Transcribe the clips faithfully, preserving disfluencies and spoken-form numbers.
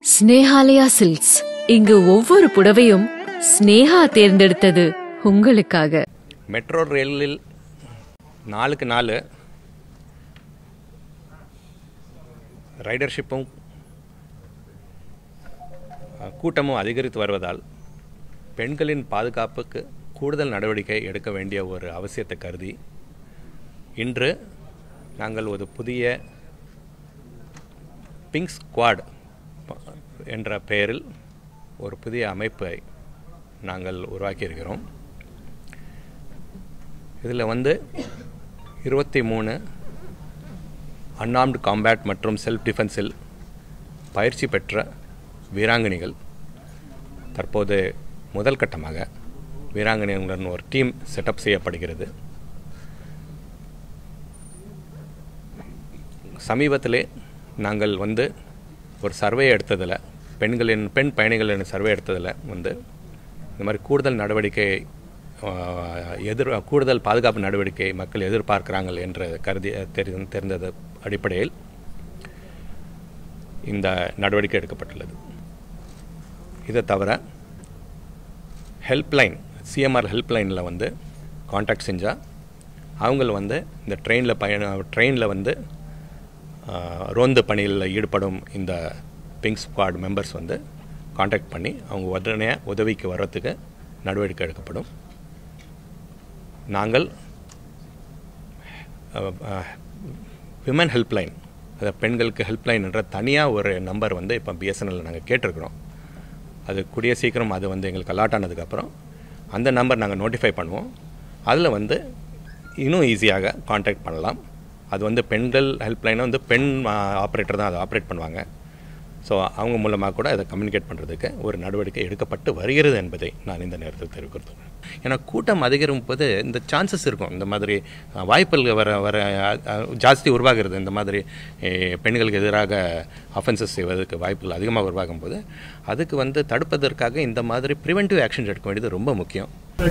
Snehalaya silks. இங்கு ஒவ்வொரு புடவையும் ஸ்னேஹா தேர்ந்தெடுத்தது உங்களுக்காக. மெட்ரோ ரயிலில் நாளுக்கு நாள் ரைடர்ஷிப்பும் கூட்டமும் அதிகரித்து வருவதால் பெண்களின் பாதுகாப்புக்கு கூடுதல் நடவடிக்கை எடுக்க வேண்டிய ஒரு அவசியத்தை கருதி இன்று நாங்கள் ஒரு புதிய பிங்க் ஸ்குவாட் என்ற பெயரில் ஒரு புதிய அமைப்பை நாங்கள் உருவாக்கியிருக்கிறோம். இதில் வந்து இருபத்தி மூணு அன்ஆர்ம்டு காம்பேட் மற்றும் செல்ஃப் டிஃபென்ஸில் பயிற்சி பெற்ற வீராங்கனைகள் தற்போது முதல் கட்டமாக வீராங்கனைகளுடன் ஒரு டீம் செட்டப் செய்யப்படுகிறது. சமீபத்திலே நாங்கள் வந்து ஒரு சர்வே எடுத்ததில் பெண்களின் பெண் பயணிகளின் சர்வே எடுத்ததில் வந்து இந்த மாதிரி கூடுதல் நடவடிக்கை எதிர் கூடுதல் பாதுகாப்பு நடவடிக்கை மக்கள் எதிர்பார்க்கிறாங்க என்ற கருதி தெரி தெரிந்தது அடிப்படையில் இந்த நடவடிக்கை எடுக்கப்பட்டுள்ளது. இதை தவிர ஹெல்ப்லைன் சிஎம்ஆர் ஹெல்ப்லைனில் வந்து காண்டாக்ட் செஞ்சால் அவங்க வந்து இந்த ட்ரெயினில் பயண ட்ரெயினில் வந்து ரோந்து பணியில் ஈடுபடும் இந்த பிங்க் ஸ்குவாட் மெம்பர்ஸ் வந்து காண்டாக்ட் பண்ணி அவங்க உடனே உதவிக்கு வர்றதுக்கு நடவடிக்கை எடுக்கப்படும். நாங்கள் விமன் ஹெல்ப்லைன், அதாவது பெண்களுக்கு ஹெல்ப்லைன் என்ற தனியாக ஒரு நம்பர் வந்து இப்போ பிஎஸ்என்எல்ல நாங்கள் கேட்டிருக்கிறோம். அது கூடிய சீக்கிரம் அது வந்து எங்களுக்கு அலாட் ஆனதுக்கப்புறம் அந்த நம்பர் நாங்கள் நோட்டிஃபை பண்ணுவோம். அதில் வந்து இன்னும் ஈஸியாக காண்டாக்ட் பண்ணலாம். அது வந்து பெண்கள் ஹெல்ப்லைனை வந்து பெண் ஆப்ரேட்டர் தான் அதை ஆப்ரேட் பண்ணுவாங்க. ஸோ அவங்க மூலமாக கூட அதை கம்யூனிகேட் பண்ணுறதுக்கு ஒரு நடவடிக்கை எடுக்கப்பட்டு வருகிறது என்பதை நான் இந்த நேரத்தில் தெரிவிக்கிறேன். ஏன்னா கூட்டம் அதிகரிக்கும் போது இந்த சான்சஸ் இருக்கும், இந்த மாதிரி வாய்ப்புகள் வர வர ஜாஸ்தி உருவாகிறது. இந்த மாதிரி பெண்களுக்கு எதிராக அஃபென்சஸ் செய்வதற்கு வாய்ப்புகள் அதிகமாக உருவாகும் போது அதுக்கு வந்து தடுப்பதற்காக இந்த மாதிரி ப்ரிவென்டிவ் ஆக்ஷன்ஸ் எடுக்க வேண்டியது ரொம்ப முக்கியம்.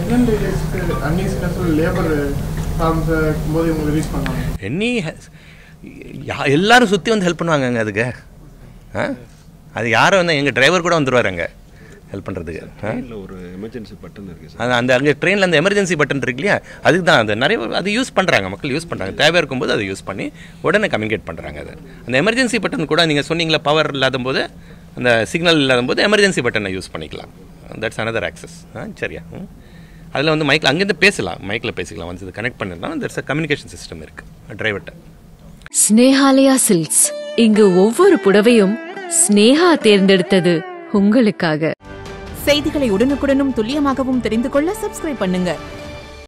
என்னி எல்லாரும் சுற்றி வந்து ஹெல்ப் பண்ணுவாங்கங்க. அதுக்கு அது யாரும் வந்து எங்கள் டிரைவர் கூட வந்துடுவார் அங்கே ஹெல்ப் பண்ணுறதுக்கு. ஒரு எமர்ஜென்சி பட்டன் இருக்குது, அது அந்த அங்கே ட்ரெயினில் அந்த எமர்ஜென்சி பட்டன் இருக்கு இல்லையா, அதுக்கு தான் அது நிறைய அது யூஸ் பண்ணுறாங்க, மக்கள் யூஸ் பண்ணுறாங்க. தேவை இருக்கும்போது அதை யூஸ் பண்ணி உடனே கம்யூனிகேட் பண்ணுறாங்க. அது அந்த எமர்ஜென்சி பட்டன் கூட நீங்கள் சொன்னீங்களா, பவர் இல்லாத போது அந்த சிக்னல் இல்லாத போது எமர்ஜென்சி பட்டனை யூஸ் பண்ணிக்கலாம். That's another access. ஆ சரியா, அதில் வந்து மைக்கில் அங்கேருந்து பேசலாம், மைக்கில் பேசிக்கலாம். வந்து இது கனெக்ட் பண்ணிருந்தா தட்ஸ் அ கம்யூனிகேஷன் சிஸ்டம் இருக்குது டிரைவர்கிட்ட. ஸ்னேஹாலயா சில்க்ஸ். இங்கு ஒவ்வொரு புடவையும் ஸ்னேஹா தேர்ந்தெடுத்தது உங்களுக்காக. செய்திகளை உடனுக்குடனும் துல்லியமாகவும் தெரிந்து கொள்ள சப்ஸ்கிரைப் பண்ணுங்க.